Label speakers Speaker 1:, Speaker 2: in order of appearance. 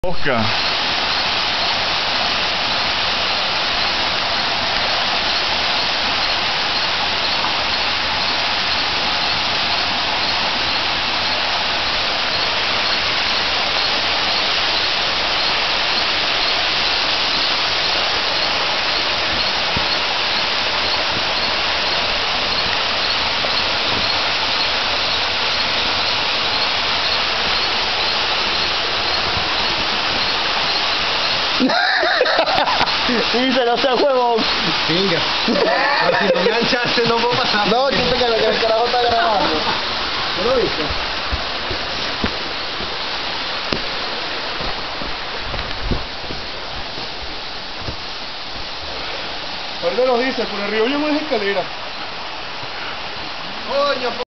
Speaker 1: Oscar.
Speaker 2: Dice, no sea huevón.
Speaker 3: Venga. Si no enganchaste no puedo pasar.
Speaker 2: No, yo sé que el carajo está grabando.
Speaker 3: ¿No lo viste?
Speaker 1: Ahorita nos dice, por el río hay unas escaleras.
Speaker 3: Coño,